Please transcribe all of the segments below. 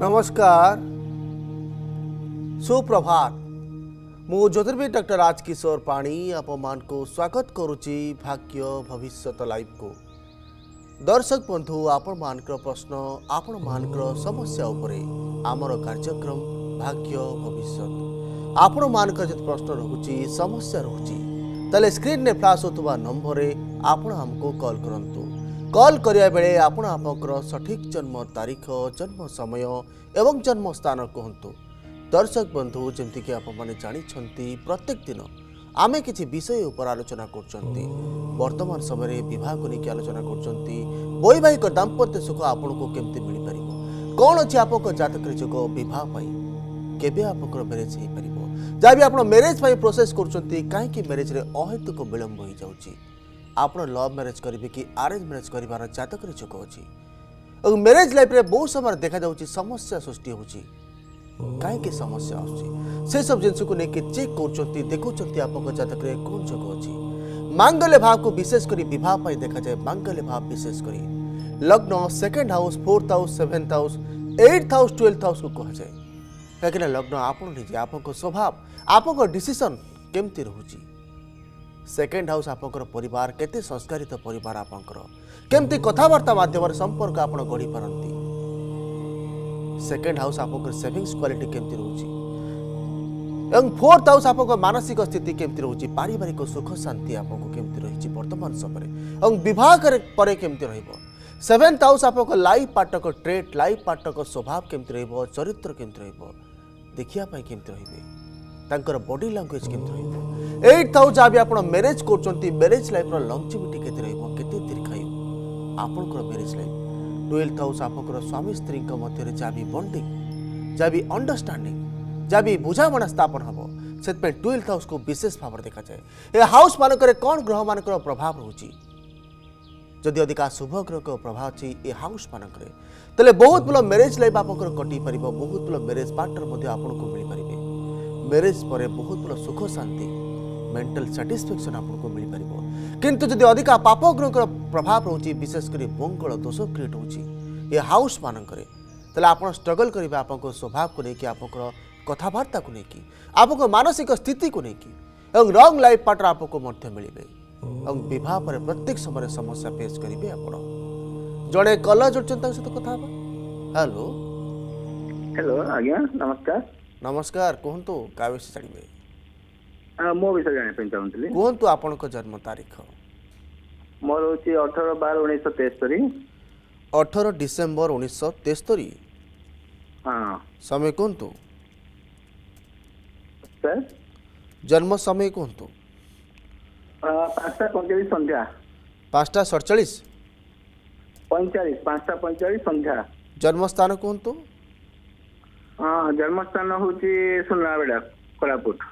नमस्कार सुप्रभात मु ज्योतिर्विद डॉक्टर राजकिशोर पाणी आपण को स्वागत करुच्ची भाग्य भविष्यत लाइव को। दर्शक बंधु आपण मानकर प्रश्न आपण मानकर समस्या उपरे आमर कार्यक्रम भाग्य भविष्यत आपण मानकर जत प्रश्न रहुची समस्या रहुची तले स्क्रीन ने फ्लैश होतबा नंबर रे आपण हमको कॉल करंतु। कॉल करिया बेले आपण आपकर सठिक जन्म तारीख जन्म समय एवं जन्म स्थान कहतु। दर्शक बंधु जमती कि आपण माने जानी छंती प्रत्येक दिन आमे किछि विषय ऊपर आलोचना करछंती। वर्तमान समय विवाह को लेकर आलोचना करछंती। वैवाहिक दाम्पत्य सुख आपण को केमते मिल परिबो, कोन अछि आपको जातक योग विवाह पई केबे आपको मैरिज हे परिबो, जा भी आपण मैरिज पई प्रोसेस करछंती काहे कि मैरिज रे अहेतुक विलंब होई जाउची। आप लव मैरिज करेंगे कि अरेंज मैरिज कर जातक योग अच्छी और मैरिज लाइफ रे बहुत समय देखा जाउची समस्या सृष्टि होची। कहीं समस्या से सब जिन को लेकिन चेक कर देखुं आप जातक रे कौन योग अच्छी। मांगल्य भाव को विशेष कर विवाह पर देखा जाए। मांगल्य भाव विशेष कर लग्न second house, fourth house, seventh house, eighth house, 12th house को कह जाए। कहीं लग्न आप निजे आप स्वभाव आप डिसीजन केमती रोचे। सेकेंड हाउस आपंकर परिवार केते संस्कारित परिवार आपंकर केमती कथावार्ता माध्यम संपर्क आप गढ़ी पारती। सेकेंड हाउस आपंकर सेविंग्स क्वालिटी केमती रोची एवं फोर्थ हाउस आपंकर मानसिक स्थिति केमती रोची। पारिवारिक सुख शांति आपको केमती रही वर्तमान समय एवं विवाह पर केमती रहिबो। सेवेंथ हाउस आपंकर life partner trait life partner स्वभाव केमती रहिबो, चरित्र केमती रहिबो, देखिया पई केमती रहिबे, तांकर बॉडी लैंग्वेज केमती रहिबो। 8th हाउस जहाँ भी आप मैरिज करछंती मैरिज लाइफ रो लॉन्जिविटी केते रहिबो, केते दीर्घायु आपनकर मैरिज लाइफ। 12th हाउस आपनकर स्वामी स्त्री मध्य जहाँ भी बॉन्डिंग जहाँ भी अंडरस्टैंडिंग जहाँ भी बुझामणा स्थापन हबो से 12th हाउस को विशेष भाव देखा जाए। ए हाउस मानकर कौन ग्रह मानकर प्रभाव रोची, जदि अधिका शुभ ग्रह को प्रभाव अच्छी ए हाउस मानकर तले बहुत भल मैरिज लाइफ आपनकर कटि परिबो, बहुत भल मैरिज पार्टनर मध्य आपनको मिल परिबे। मैरिज पर बहुत भल सुख शांति मेंटल सैटिस्फैक्शन आपको मिल पारिबो। किंतु जदि अधिका पाप ग्रह प्रभाव रोची विशेषकर मंगल दोष क्रिएट होची ए हाउस मानकर तले आप स्ट्रगल करेंगे आपको स्वभाव को लेकिन आपको कथबार्ता को लेकिन आपको मानसिक स्थिति को लेकिन और रंग लाइफ पार्टनर आपको मध्य मिले और विवाह पर प्रत्येक समय समस्या फेस करेंगे। आप जड़े कलर जोड़ते सहित कथा। हेलो हेलो आज्ञा नमस्कार। नमस्कार कहतु क्या विषय जानवे? मो विषय जाना चाहूँगी। कहतु आपण जन्म तारीख? मोर हूँ 18/12/1973। 18 डिसेम्बर 1973। हाँ समय कहतु सर। जन्म समय कहतु? 5:45 संध्या। 5:47 45 5:45 संध्या। जन्म स्थान कहतु? हाँ जन्मस्थान हूँ सुनावेड़ा कोरापुट।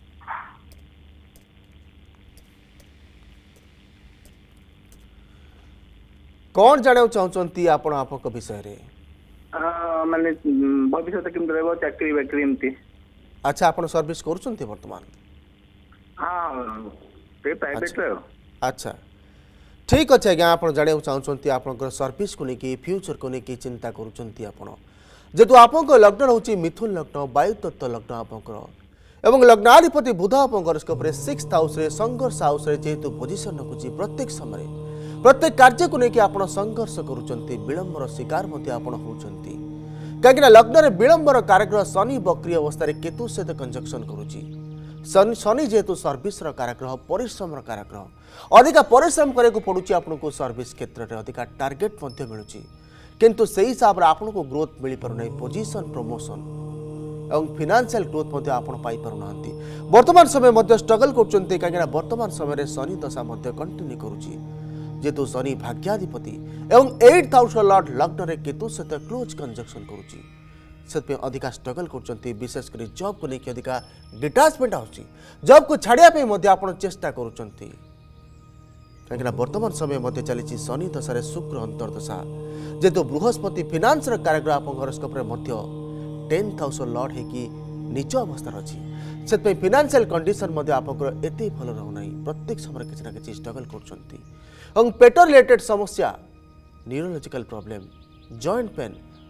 कौन जाना चाहती आपण आपक विषय रे? माने भविष्य केमती रहबो, चाकरी बाकरी एमती। अच्छा आपण सर्विस करूछंती वर्तमान? हाँ प्राइवेट रे। अच्छा ठीक अच्छे आज्ञा आप जाना चाहती आप सर्विस को लेकिन फ्यूचर को लेकिन चिंता करूछंती आपण जेतु आप लग्न रोचे मिथुन लग्न वायु तत्व लग्न आपंकर एवं लग्नाधिपति बुध आपंकर 6th हाउस रे संघर्ष हाउस रे जेतु पोजिशन रखुची प्रत्येक समय प्रत्येक कार्य को लेकिन आप संघर्ष करुचंती विलंबर शिकार मध्य आपण होउचंती। कहीं लग्न रे विलंबर कारग्रह शनि बक्री अवस्था रे केतु सहित कंजक्शन करुची। शनि जेतु सर्विस कारग्रह परिश्रम कारग्रह अधिका परिश्रम करे को पड़ुची आपनको सर्विस क्षेत्र रे अधिका टार्गेट मध्य मिलुची किंतु से हिसाब से आपन को ग्रोथ मिल पार नहीं। पोजिशन प्रमोशन और फाइनेंशियल ग्रोथ मध्य आपण पाई पार नांती। वर्तमान समय मध्य स्ट्रगल करचंती कहीं वर्तमान समय रे शनि दशा मध्य कंटिन्यू करुची जेतु शनि भाग्याधिपति एवं 8th हाउस लॉर्ड लग्न रे केतु सहित क्लोज कंजक्शन करुची से अधिका स्ट्रगल करचंती। विशेषकर जॉब को लेकिन अधिका डिटाचमेंट आउची जॉब को छाड़िया पे मध्य आपण चेष्टा करुचंती कहीं वर्तमान समय मध्य चली शनि दशा शुक्र अंतर्दशा जेतु बृहस्पति फिनान्स कारग्रह आप हॉरोस्कोप रे मध्य 10th हाउस लॉर्ड है कि निज अवस्था अच्छी से फाइनेंशियल कंडीशन मध्य आपंकर एत भल रहूना। प्रत्येक समय किसी ना कि स्ट्रगल कर पेट रिलेटेड समस्या न्यूरोलॉजिकल प्रॉब्लम जॉइंट पेन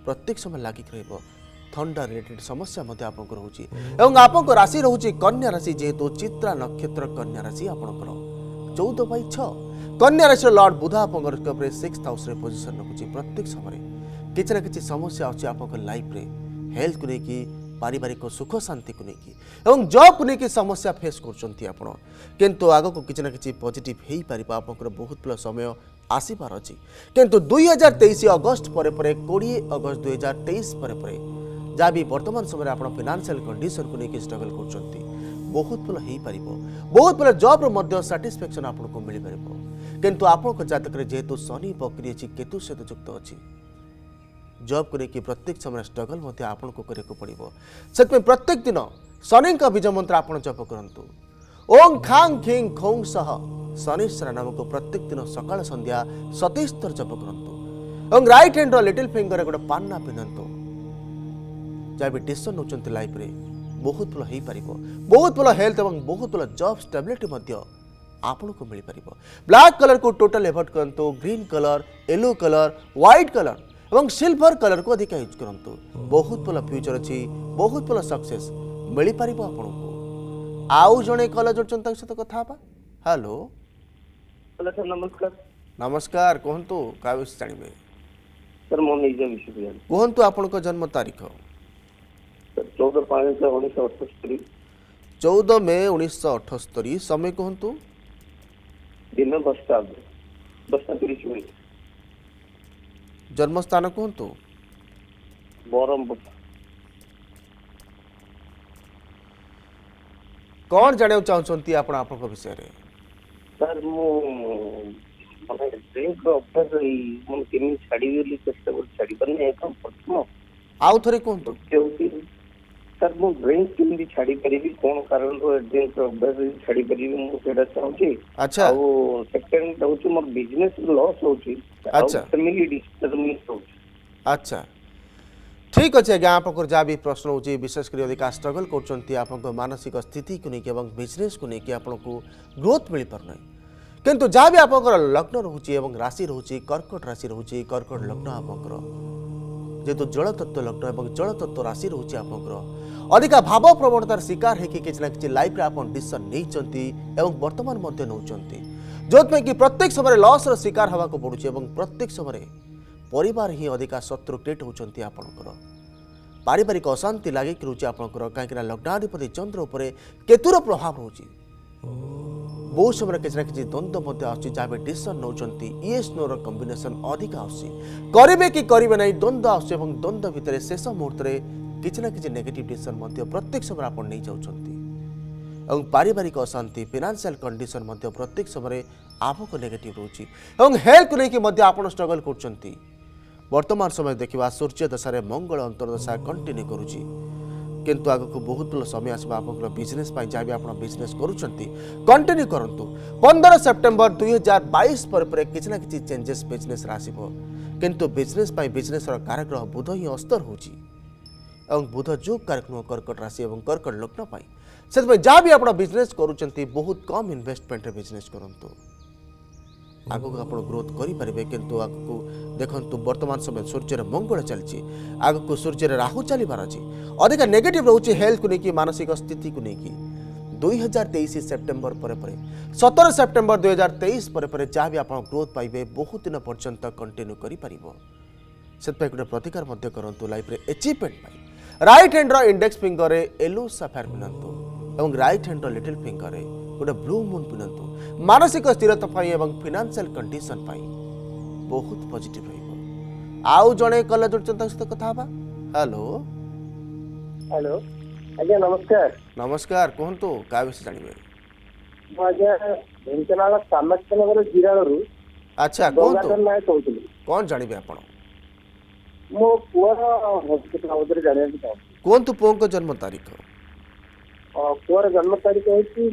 प्रत्येक समय लागिक रहिबो थंडा रिलेटेड समस्या मध्य आपनको रहउची एवं आपनको राशि रहउची कन्या राशि जेहेतु चित्रा नक्षत्र कन्या राशि आपनकर 14/6 कन्या राशि लॉर्ड बुध आपनकर स्कप रे 6th हाउस रे पोजीशन रखुची प्रत्येक समय किछि ना किछि समस्या अछि आपनकर लाइफ रे हेल्थ को लेकी पारिवारिक सुख शांति को लेकी एवं जॉब को लेकी समस्या फेस करचंती आपण किंतु आगो को किछि ना किछि पॉजिटिव हेई पारिबा आपनकर बहुत प्लस समय आसीपार अछि किंतु 2023 अगस्त परे परे 20 अगस्त 2023 परे परे जहाँ भी वर्तमान समय आप फाइनेंशियल कंडीशन को लेकिन स्ट्रगल कर बहुत भल हो पार बहुत भल जॉब रो साटिस्फैक्शन आपको मिल पार किंतु आपको जातक जेहेतु शनि बकरी अच्छी केतु सहित युक्त अच्छी जॉब को लेकिन प्रत्येक समय स्ट्रगल आपको करने पड़ो से प्रत्येक दिन शनि का बीज मंत्र आप जप करूँ ओं खांग खिंग खोंग सह शनिश्चर नाम को प्रत्येक दिन सकाल संध्या 27 थर जप करूँ और राइट हैंड लिटिल फिंगर गोटे पान्ना पिंधतु जहाँ भी डिसीजन नौकरी लाइफ रे बहुत भल हो पार बहुत भल हेल्थ और बहुत भल जॉब स्टेबिलिटी आपको मिल पार ब्लैक कलर को टोटल एवॉइड करूँ green colour yellow colour white colour और सिल्वर कलर को अधिक यूज करूँ बहुत भल फ्यूचर अच्छी बहुत भल सक्सेस मिल पार आपको आउ जड़े कल जोड़ते सहित कथा हेलो सर नमस्कार नमस्कार कहतु क्या विषय जानवे सर मो निज विषय कहतु आपन जन्म तारीख 14/5/1978 14 मे 1978 समय कहतु दिन 10:30 जन्म स्थान कहतु बरहमपुर कौन जाना चाहते आप विषय रे सर मु माने ड्रिंक अभ्यास मन केमी छाड़ी बोली चेष्टा कर छाड़ी परने एकदम प्रथम आउ थरे कहतु सर मु ड्रिंक केमी छाड़ी परिबी कोन कारण रो ड्रिंक अभ्यास छाड़ी परिबी मु सेटा चाहूची अच्छा आ सेकंड होची मोर बिजनेस लॉस होची अच्छा फैमिली डिस्टर्बेंस होची अच्छा ठीक अच्छे आज्ञा आप जहाँ भी प्रश्न होची विशेषकर अधिक स्ट्रगल कर मानसिक स्थिति को लेकिन बिजनेस को लेकिन आपको ग्रोथ मिल पारना किंतु जहाँ भी आप लग्न रोचे राशि रोचे कर्कट राशि रोचे कर्कट लग्न आपंकर जेहेतु जल तत्व लग्न और जल तत्व राशि रोचे आपंकर अधिक भाव प्रवणतार शिकार है कि ना कि लाइफ रे आप डिसीजन नहीं वर्तमान नौकरी जो कि प्रत्येक समय लॉस रो शिकार हवा को पड़ुचे प्रत्येक समय परिवार ही अधिका शत्रु क्रिएट होती आपंकर पारिवारिक अशांति लगे रोचे आपंकर कहीं लग्नाधिपति चंद्र उपर केतुर प्रभाव रोचे बहुत समय किसी ना कि द्वंद्व जहाँ भी डिसीजन नौकरी येस नो रो कॉम्बिनेशन अधिक आसवे कि करेंगे ना द्वंद्व आस द्वंद्व भितर शेष मुहूर्त में किसी ना कि नेगेटिव डिसीजन प्रत्येक समय आप नहीं जाऊँच पारिवारिक अशांति फाइनेंशियल कंडीशन प्रत्येक समय आपको नेगेटिव रोचे हेल्थ को लेकिन आप स्ट्रगल कर वर्तमान समय देखा सूर्य दशा मंगल अंतर्दशा कंटिन्यू करुच्ची किंतु आगक बहुत भल समय आसवा आप बिजनेस जहाँ भी आप बिजनेस कंटिन्यू करूँ 15 सेप्टेम्बर 2022 पर किसी ना कि चेंजेस बिजनेस आसो किंतु बिजनेस बिजनेस कारग्रह बुध ही अस्तर हो बुध जो कारक कर्कट राशि और कर्कट लग्न से जहाँ भी आप बिजनेस करुँच बहुत कम इन्वेस्टमेंट बिजनेस करूँ आगक आप ग्रोथ करेंगे किंतु आगको देखु वर्तमान समय सूर्य मंगल चलती आगक सूर्य राहु चलबार अच्छी अधिक नेगेटिव रोचे हेल्थ को लेकिन मानसिक स्थिति को लेकिन 2023 सेप्टेम्बर पर 17 सेप्टेम्बर 2023 पर जहाँ भी आप ग्रोथ पाइबे बहुत दिन पर्यंत कंटिन्यू से गोटे प्रतिकार करूँ लाइफ रे achievement right hand index finger yellow sapphire पिंधतु और राइट हैंड लिटिल फिंगर गोटे ब्लू मून पिंधतु मानसिक स्थिरता फाइनेंशियल कंडीशन बहुत पॉजिटिव रहिबो आउ जणे कल जोड़चंता सहित कथा हबा हेलो हेलो आज्ञा नमस्कार नमस्कार कहंतु का विषय जानिबे आज्ञा ढेंकनाल कामाक्षनगर जिराळरू अच्छा कहंतु कौन जानिबे आपण मो पुअर हॉस्पिटल उधर जानिया चाहू कहंतु पुओ को जन्म तारीख पुअर जन्म तारीख है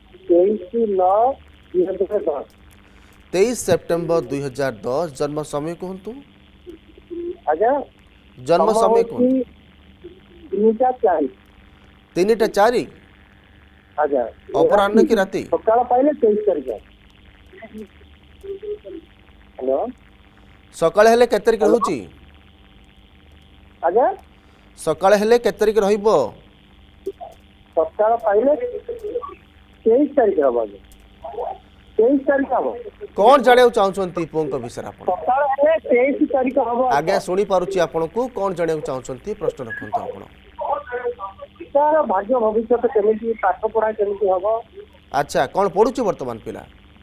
23 सेप्टेम्बर 2010 जन्म समय कहतु आज्ञा जन्म समय कहतु 3:04 आज्ञा अपराह्न की राति सकाळ पाइले 23 तारीख हेलो सकाळ हेले केते तारीख होची ଆଜ୍ଞା ସକାଳେ ହେଲେ କେତେ ତାରିଖ ରହିବ? ସକାଳ ପାଇଲେ 23 ତାରିଖ ହବ ଆଜ୍ଞା 23 ତାରିଖ ହବ କଣ ଜାଣିବାକୁ ଚାହୁଁଛନ୍ତି ପୁଅଙ୍କ ବିଷୟରେ ଆପଣ? ସକାଳ ହେଲେ 23 ତାରିଖ ହବ ଆଜ୍ଞା ଶୁଣି ପାରୁଛି ଆପଣଙ୍କୁ, କଣ ଜାଣିବାକୁ ଚାହୁଁଛନ୍ତି ପ୍ରଶ୍ନ ରଖନ୍ତୁ ଆପଣ। ତାର ଭାଗ୍ୟ ଭବିଷ୍ୟତ କେମିତି ପାଠ ପଢା କେମିତି ହବ ଆଚ୍ଛା କଣ ପଢୁଛି ବର୍ତ୍ତମାନ ପିଲା?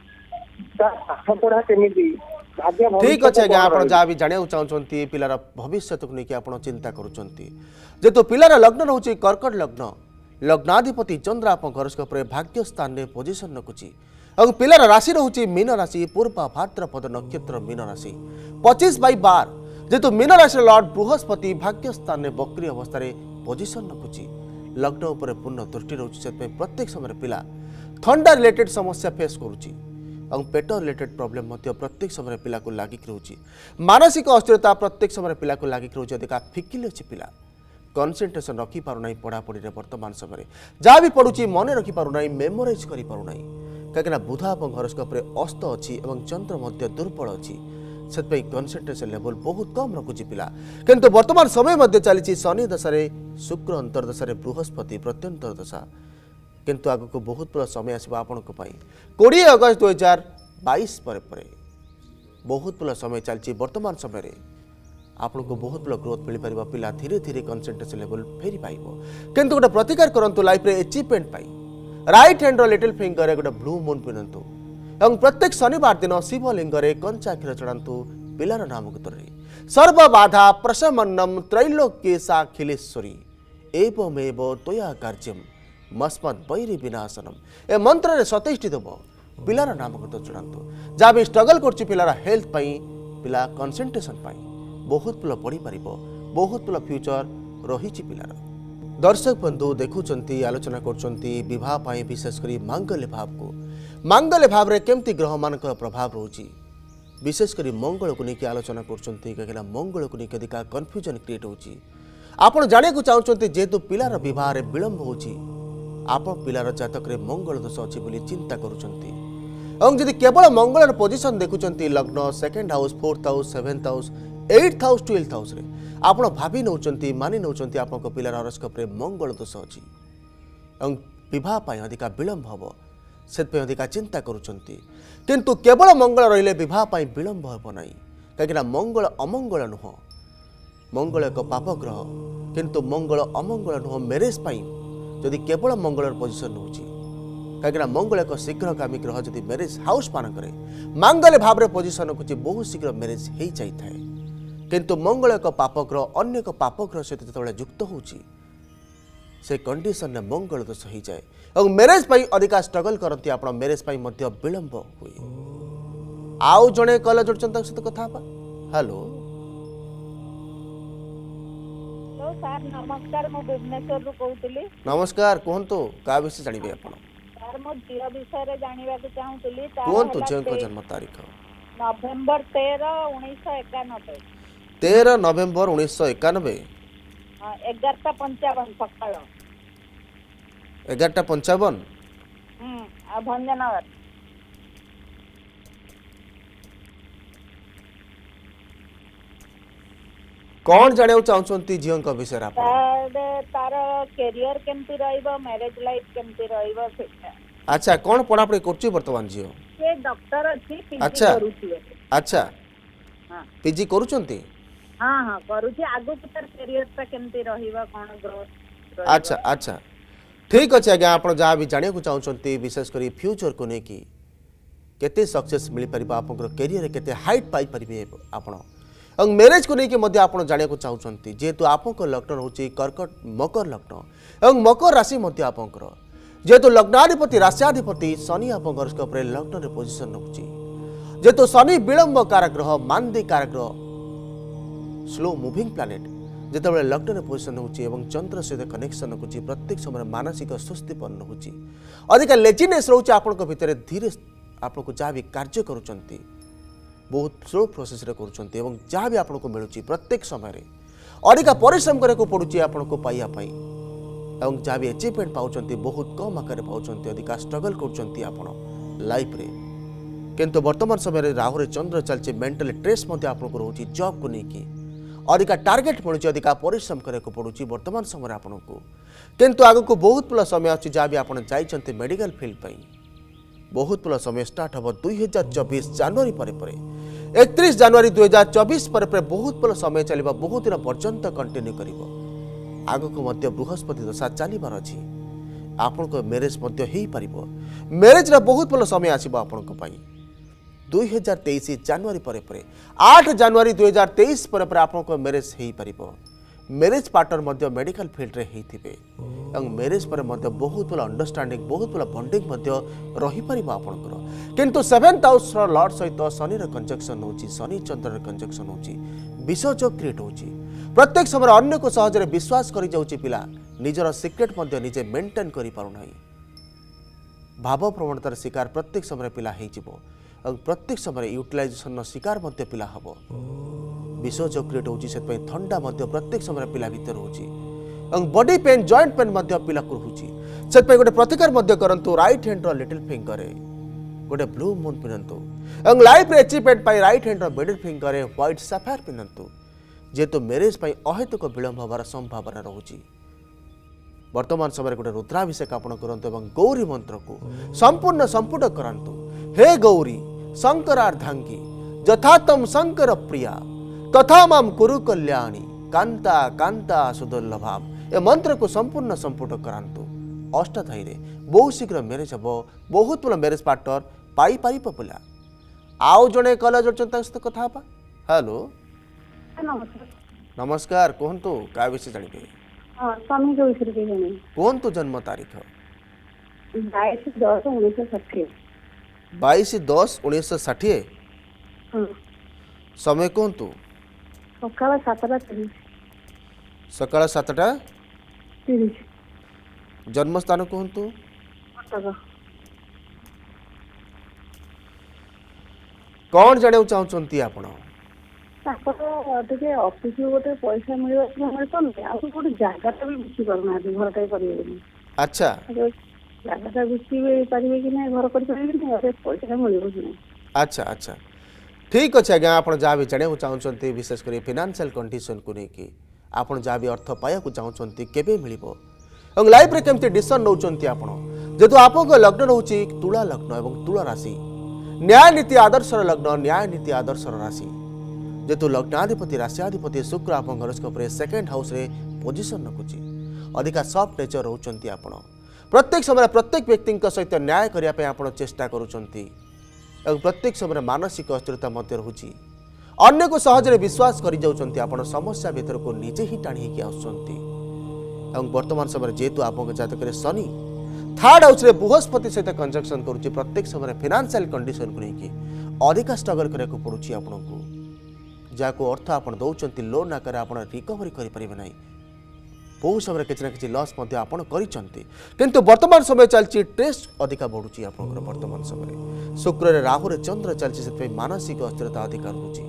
ତାର ପାଠ ପଢା କେମିତି ଭାଗ୍ୟ ঠিক ଭବିଷ୍ୟତ ଅଛି আজ্ঞা କଣ আপনার ରହିବ? যা বি জাঁয়া চাহুমান পিলার ভবিষ্যৎকে নিয়ে আপনার চিন্তা করছেন যেহেতু পিলার লগ্ন রয়েছে কর্কট লগ্ন লগ্নাধিপতি চন্দ্র আপনার হরস্কোপে ভাগ্য স্থানে পজিশন রখুছি এবং পিলার রাশি রয়েছে মীন রাশি পূর্বা ভাদ্রপদ নক্ষত্র মীন রাশি 25/12 যেহেতু মীন রাশির লর্ড বৃহস্পতি ভাগ্য স্থানে বক্রি অবস্থায় পজিশন রখুছি লগ্ন উপরে পূর্ণ দৃষ্টি রয়েছে সে প্রত্যেক সময় পিলা থন্ডা রিলেটেড সমস্যা ফেস করুছি और पेट रिलेटेड प्रॉब्लम प्रत्येक समय पिला को लागिक रोचे मानसिक अस्थिरता प्रत्येक समय पिला को लागिक रोचे अधिका फिकिल अच्छी पिला कनसेंट्रेशन रखी पारना पढ़ापढ़ी वर्तमान समय जहाँ भी पढ़ुची मन रखी पारना मेमोराइज कर पारना कहीं बुध आप हरस्कोप अस्त अच्छी और चंद्र मध्य दुर्बल अच्छी से कनसेंट्रेशन लेवल बहुत कम रखुची पिला किंतु वर्तमान समय मध्य चली शनि दशा शुक्र अंतर्दशा बृहस्पति प्रत्यंतर दशा किंतु आग को बहुत बड़ा समय आसो आपण 20 अगस्त 2022 पर बहुत बड़ा समय चलती वर्तमान समय आपन को बहुत बड़ा ग्रोथ मिल पार पिला धीरे धीरे कनसेंट्रेशन लेवल फेरी पाइब किंतु गोटे प्रतिकार करंतु लाइफ रे अचीवमेंट पाई राइट हैंड रो लिटिल फिंगर रे गोटे ब्लू मून पिनंतु एवं प्रत्येक शनिवार दिन शिवलिंग रे कंचा क्षीर चढ़ातु पिलार नाम गुतरे सर्व बाधा प्रशमन्नम त्रैलोक्येशा खिलेश्वरी एवमेव त्वया कार्यम मस्मद बैरी विनाशनम ए मंत्र रे 27 देव पिलार नाम को चढ़ातु जहाँ भी स्ट्रगल कर पिलार हेल्थ पाई पिला कनसेंट्रेशन पाई बहुत पिला पढ़ी पार बहुत पिला फ्यूचर रही पिलार दर्शक बंधु देखुंती आलोचना कर विशेषकर मांगल्य भाव को मांगल्य भाव रे केमती ग्रह मान प्रभाव रोची विशेषकर मंगल को लेकिन आलोचना कर मंगल को लेकिन अधिक कन्फ्यूजन क्रिएट होची आपण जाने को चाहते जेहेतु पिलार विवाह विलंब होची आप पिलार जातक रे मंगल दोष अच्छी बोली चिंता करुछंती और जदि केवल मंगल पोजिशन देखुंत लग्न 2nd house 4th house 7th house 8th house 12th house रे आपण भाभी नौचंती मानि नौचंती आपन पिलार हॉरोस्कोप रे मंगल दोष अच्छी और विवाह पाई अधिका विलंब हबो सेत अधिका चिंता करुछंती किंतु केवल मंगल रहिले विवाह पाई विलंब हबो नाही काहेकि मंगल अमंगल नुह मंगल एक पाप ग्रह किंतु मंगल अमंगल नुह मैरेज पाई जदि केवल मंगल पोजिशन होची कहीं मंगल एक शीघ्रगामी ग्रह जदि मैरेज हाउस मानक मांगल्य भाव रे पोजिशन रखुची बहुत शीघ्र मैरेज हो जाए किंतु मंगल एक पाप ग्रह अन्य एक पाप ग्रह सहित जो युक्त होची से कंडीशन में मंगल दोष हो जाए और मैरेज पाई अधिका स्ट्रगल करती आप मैरेज पाई मध्य विलंब हुए आउ जड़े कल जोड़चंता सहित कथा हेलो सर नमस्कार मु भुवनेश्वर रु कहूतली नमस्कार कहंतु का विषय जानिबे आपण सर मो झियो विषय रे जानिबा को चाहूतली कहंतु जेको जन्म तारीख नवेम्बर 13 1991 13 नवेम्बर 1991 11:55 सकाळ 11:55 भंजनगर कौन जाने चाहते झील विषय तार कैरियर केमती रहइबो मैरिज लाइफ केमती रहइबो अच्छा कौन पढ़ापढ़ी करछि वर्तमान झील से डॉक्टर अछि पीजी अच्छा करूछि अच्छा हां पीजी करूछंती हां हां करूछि आगु तार कैरियर ता केमती रहइबो कोन ग्रोथ अच्छा अच्छा ठीक अछि आज्ञा आपण जहाँ भी जाने को चाहते विशेषकर फ्यूचर को लेकिन केते सक्सेस मिल पारिबा आपन कैरियर केते हाइट पाई परिबे आपण और मैरेज को लेकिन आप जाना चाहते जेहेतु आप लग्न रोचे कर्कट मकर लग्न और मकर राशि आपंकर जेहेतु लग्नाधिपति राशियाधिपति शनि आप हॉरोस्कोप लग्न पोजिशन रखुची जेहेतु शनि विलंब कारग्रह मांदी कारग्रह स्लो मुविंग प्लानेट जिते लग्न पोजिशन होची और चंद्र सहित कनेक्शन रखुची प्रत्येक समय मानसिक सुस्थिपन होची अधिक लेजिनेस रोचे आपण भितर धीरे आपको जहाँ भी कार्य करुँच बहुत स्लो प्रोसेस रे करुँच और जहाँ भी आपको मिलूँ प्रत्येक समय अधिक परिश्रम करने पड़ुची आपन को पाइबा पई और जहाँ भी अचीवमेंट पाउचंती बहुत कम आकार पाउचंती अधिक स्ट्रगल करुँच आपण लाइफ रे किंतु वर्तमान समय राहु रे चंद्र चलचे मेंटल स्ट्रेस आपको रोची जॉब को लेकिन अधिका टार्गेट मिलूँ अधिका परिश्रम करने पड़ुची वर्तमान समय आपको किंतु आग को बहुत भल समय अच्छी जहाँ भी आप जाइए मेडिकल फील्ड पर बहुत भल समय स्टार्ट हम 2024 जनवरी पर 31 जनवरी 2024 पर बहुत भल समय चलो बहुत दिन पर्यंत कंटिन्यू कर आग को मध्य बृहस्पति दशा चलबार अच्छी आपण को मैरेज मैरेज बहुत भल समय आसो आपण 2023 जनवरी पर 8 जनवरी 2023 पर आपको मैरेज हो पार मैरेज पार्टनर मध्य मेडिकल फील्ड रे होइथिबे एवं मैरेज पर मध्य बहुत भल अंडरस्टैंडिंग बहुत भल बॉन्डिंग मध्य रही परिबो आपनकर किंतु 7th हाउस रो लॉर्ड सहित शनि रो कंजक्शन होची शनि चंद्र रो कंजक्शन होची विषयोग क्रिएट होची प्रत्येक समय अन्य को सहजरे विश्वास करि जाउची पिला निजर सीक्रेट मध्य निजे मेंटेन करि पारु नाही भाव प्रवणतार शिकार प्रत्येक समय पिला हेइ जिवो और प्रत्येक समय यूटिलाइजेशन शिकार मध्य पिला हबो विषयोग क्रिएट होची से थंडा मध्य प्रत्येक समय पिला भीतर होची और बॉडी पेन जॉइंट पेन मध्य पिला को होची से गोटे प्रतिकार मध्य करंतु राइट हैंड रो लिटिल फिंगर रे गोटे ब्लू मून पिनंतु और लाइफ रे अचीवमेंट पाई राइट हैंड रो मिडिल फिंगर रे व्हाइट सफायर पिनंतु जेतु मैरेज पाई अहेतुक विलंब होबार संभावना रहुची वर्तमान समय गोटे रुद्राभिषेक आपण करंतु एवं गौरी मंत्र को संपूर्ण संपुट करंतु हे गौरी शंकरार्धांगी यथा तम शंकर प्रिया तथा माम कुरु कल्याणी कांता कांता सुदुर्लभाम ए मंत्र को संपूर्ण संपुट करांतु अष्टधाई रे बहुत शीघ्र मैरेज हम बहुत भल मैरेज पार्टनर पाई पारि पिला आउ जड़े कल जोड़ता कथा हेलो नमस्कार कहतु क्या विषय जानते स्वामी जो विषय जानी कहतु जन्म तारीख 22/10/1960 22/10/1960 समय कहतु सकाळ 7:30 सकाळ 7:30 जन्म स्थान कहतु कौन जाने चाहते आपण ऑफिस गोटे पैसा मिलता गोटे जगह भी बिकी करना घर करें अच्छा जगह बिकी पारे कि ना घर कर पैसा मिल अच्छा अच्छा ठीक अच्छे आज्ञा आप जहाँ भी जाना चाहते विशेषकर फाइनेंशियल कंडीशन को लेकिन आप जहाँ भी अर्थ पाया चाहते केबे मिलिबो और लाइफ रे केमती डिसीजन नौचंती आपण जेतु आपको लग्न रोचे तुला लग्न एवं तुला राशि न्याय नीति आदर्श लग्न न्याय नीति आदर्श राशि जेतु लग्नाधिपति राशियाधिपति शुक्र आप हॉरोस्कोप रे सेकंड हाउस रे पोजीशन रखुची अधिका सॉफ्ट नेचर होचंती आपण प्रत्येक समय प्रत्येक व्यक्ति सहित न्याय करिया पे आपण चेष्टा करूचंती और प्रत्येक समय मानसिक अस्थिरता मध्य रहुची अन्य को सहजरे विश्वास करि जाउचंती आपण समस्या भीतर को निजे ही टाणी के आउचंती और वर्तमान समय जेतु आपन जातक रे शनि थर्ड हाउस रे बृहस्पति सहित कंजक्शन करूची प्रत्येक समय फाइनेंशियल कंडीशन को लेके अधिका स्ट्रगल करे को पड़ुची आपनको जाको अर्थ आपण दउचंती लोन आकर आपण रिकवरी करि परिबे नै बहुत समय किसी ना कि लॉस आपण करिचंती किंतु वर्तमान समय चलची टेस्ट अधिका बढ़ुची आपनकर वर्तमान समय शुक्र रे राहु रे चंद्र चलची से मानसिक अस्थिरता अधिका रहउची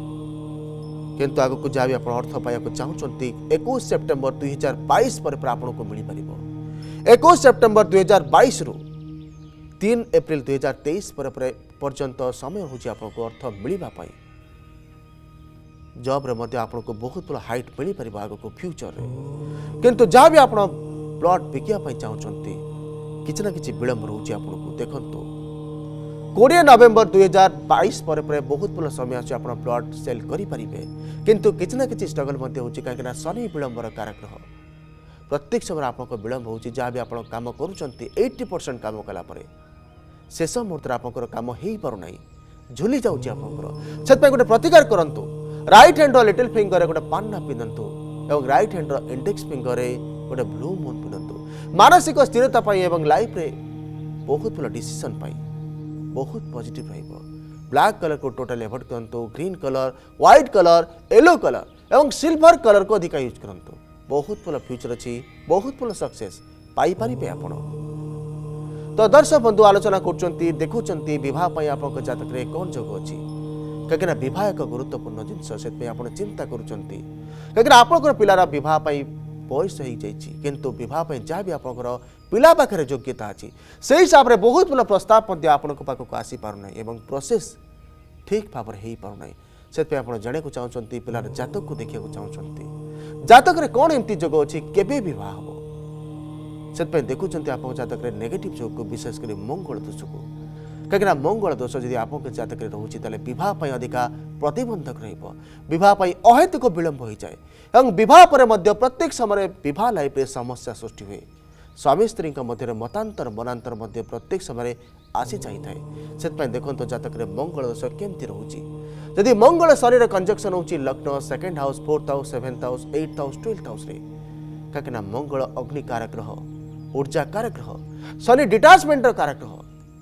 किंतु आगो को जाबी आपण अर्थ पाया को चाहउचंती 21 सेप्टेम्बर 2022 पर आपण को मिली परिबो 21 सेप्टेम्बर 2022 रु 3 एप्रिल 2023 पर पर्यंत समय होची आपण को अर्थ मिलिबा पाई जॉब रे मध्य आपन को बहुत बड़ा हाइट मिली परिबो आगो को फ्यूचर रे किंतु जहाँ भी आप प्लॉट बिकिया चाहते किसी ना कि विलंब रोचे आपको देखो 20 नवेम्बर 2022 पर बहुत भल समय आस प्लॉट सेल करेंगे किंतु किसी ना कि स्ट्रगल कहीं शनि विलंबर कारक ग्रह प्रत्येक समय आपको विलंब हो जहाँ भी आप कम कर 80% कम कलापर शेष मुहूर्त आपंकर कम हो पारना झुली जाऊँगी आपंकर गोटे प्रतिकार करूँ राइट हैंड लिटिल फिंगर गोटे पान्ना पिंधतु और राइट हैंड इंडेक्स फिंगर रे गोटे ब्लू मून पिंधतु मानसिक स्थिरता पाई एवं लाइफ रे बहुत भल डिसीजन पाई बहुत पॉजिटिव रहिबो ब्लैक कलर को टोटल एवॉइड करंतु green colour white colour yellow colour एवं सिल्वर कलर को अधिक यूज करंतु बहुत भल फ्यूचर अच्छी बहुत भल सक्सेस पाई पारिबे आपण तो दर्शक बंधु आलोचना करचंती देखुचंती विवाह पाई आपन जातक रे कोन जोग अछि कहीं विवाह एक गुरुत्वपूर्ण जिनस से आप चिंता करुँच कहीं आपंकर पिलार विवाह बयस हो किंतु विवाह जहाँ भी आप पिला पाखे योग्यता अच्छी से हिसाब से बहुत भल प्रस्ताव आपण पाखक आसी पारना एवं प्रोसेस ठीक भाव हो पारना से आप जाना चाहते पिलार जातक को देखा चाहते जातक रे कौन एमती जोग अच्छी केबे विवाह हम से देखुं आप जातक नेगेटिव जोग को विशेषकर मंगल दोष को कहीं मंगल दोष जब आप जातक रोचे बहुत अधिका प्रतिबंधक रहा अहेतुक विलंब हो जाए और विवाह पर प्रत्येक समय विवाह लाइफ में समस्या सृष्टि हुए स्वामी स्त्री मध्य मतांतर मनांतर प्रत्येक समय आसी जाए से देखो जातक मंगल दोष केमती रोचे जदि मंगल शनि कंजक्शन हो लग्न 2nd house 4th house 7th house 8th house 12th house कहीं मंगल अग्नि कारक ग्रह ऊर्जा कारक ग्रह शनि डिटाचमेंट कारक ग्रह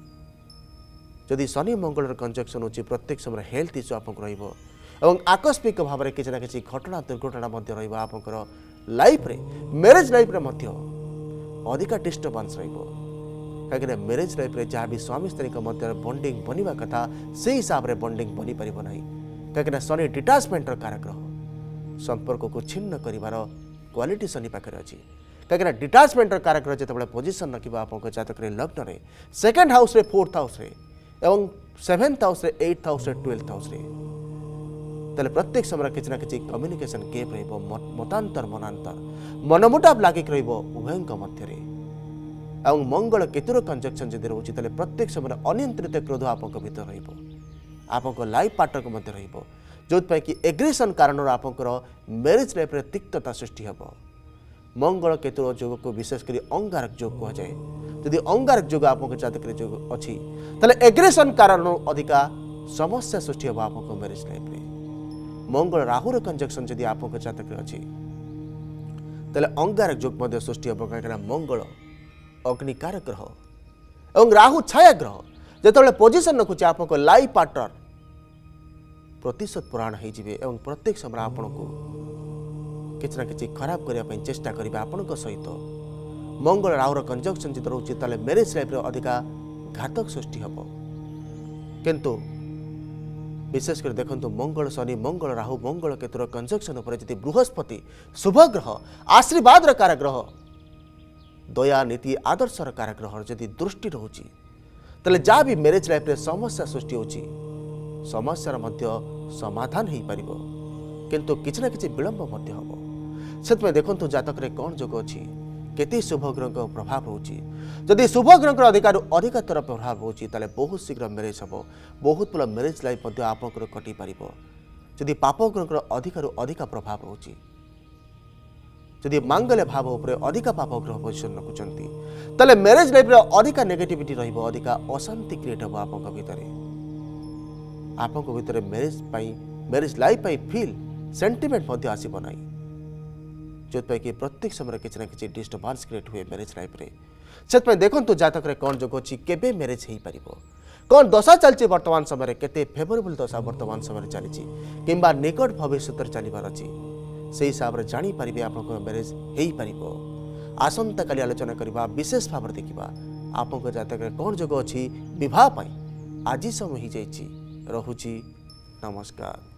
जदि शनि मंगल कंजक्शन हो प्रत्येक समय हेल्थ इश्यू आपको और आकस्मिक भाव में किसी ना कि घटना दुर्घटना आप लाइफ रे मैरिज लाइफ रे अधिका डिस्टर्बांस कहीं मैरिज लाइफ रे जहाँ भी स्वामी स्त्री मध्य बॉन्डिंग बनवा कथा से हिसाब से बॉन्डिंग बनी पार ना कहीं शनि डिटाचमेंट कारक ग्रह संपर्क को छिन्न कर क्वालिटी शनि पाखे अच्छी कहीं डिटाचमेंट कारक जो पोजिशन रखा आप जातक लग्न में 2nd हाउस 4th हाउस एवं 7th house 8th house 12th house तेल प्रत्येक समय किसी ना कि कम्युनिकेशन गैप मतांतर मनांतर मनमुटाव लागिक उभय मध्य और मंगल केतुर कंजक्शन जब रोचे तेल प्रत्येक समय अनियंत्रित क्रोध आप भर आप लाइफ पार्टनर मध्य जो कि एग्रेसन कारण आपंकर मैरिज लाइफ रे तिक्तता सृष्टि हे मंगल केतुर जोग को विशेषकर अंगारक जोग कह जाए जदि अंगारक जोग आप जातक जोग अच्छी तेल एग्रेसन कारण अधिका समस्या सृष्टि हे आप मैरिज लाइफ रे मंगल राहुर कंजक्शन जदि आप जातक अच्छी तेल अंगारक जोग सृष्टि हे कहीं मंगल अग्निकारक ग्रह और राहु छाया ग्रह जो पोजिशन रखुचे आप लाइफ पार्टनर प्रतिशत पुराण हो प्रत्येक समय आपण को किसी ना कि खराब करने चेष्टा करेंगे आपण सहित मंगल राहुर कंजक्शन जो रोचे तेल मैरिज लाइफ अधिका घातक सृष्टि हम किंतु विशेषकर देखो मंगल शनि मंगल राहु मंगल केतुर कंजक्शन जब बृहस्पति शुभ ग्रह आशीर्वाद कारक ग्रह दया नीति आदर्शर कारक ग्रह जदि दृष्टि रोचे तेल जहाँ भी मैरिज लाइफ रे समस्या सृष्टि होची समस्यार मध्य समाधान हो पार किंतु किसी ना कि विलंब हम से देखो जातक रे कौन जोग अच्छी केते शुभ ग्रह प्रभाव रोचे जदि शुभ ग्रह अधिकतर प्रभाव रोचे तेल बहुत शीघ्र मैरिज हम बहुत भल मैरिज लाइफ आप कटि पार जदि पाप ग्रह अधिकरू अधिक प्रभाव रोचे जदि मांगल्य भाव उपर अधिक पाप ग्रह पोजिशन रखुंट तेल मैरिज लाइफ अधिका नेगेटिविटी अधिका अशांति क्रिएट हम आप मैरिज लाइफ फील सेंटिमेंट आसब ना जो कि प्रत्येक समय किसी ना कि डिस्टर्बांस क्रिएट हुए मैरिज लाइफ रे से देखो जातक कौन जोग अच्छी केबे मैरिज हो पार कौन दशा चलती वर्तमान समय केते फेवरेबल दशा वर्तमान समय चली किंबा निकट भविष्य चलबार अच्छी से हिसाब से जानीपारे आप मैरिज हो पार आसंता काली आलोचना करवा विशेष भाव देखा आप जातक कौन जोग अच्छी बहुत आज समय हो जाइए रहुची नमस्कार।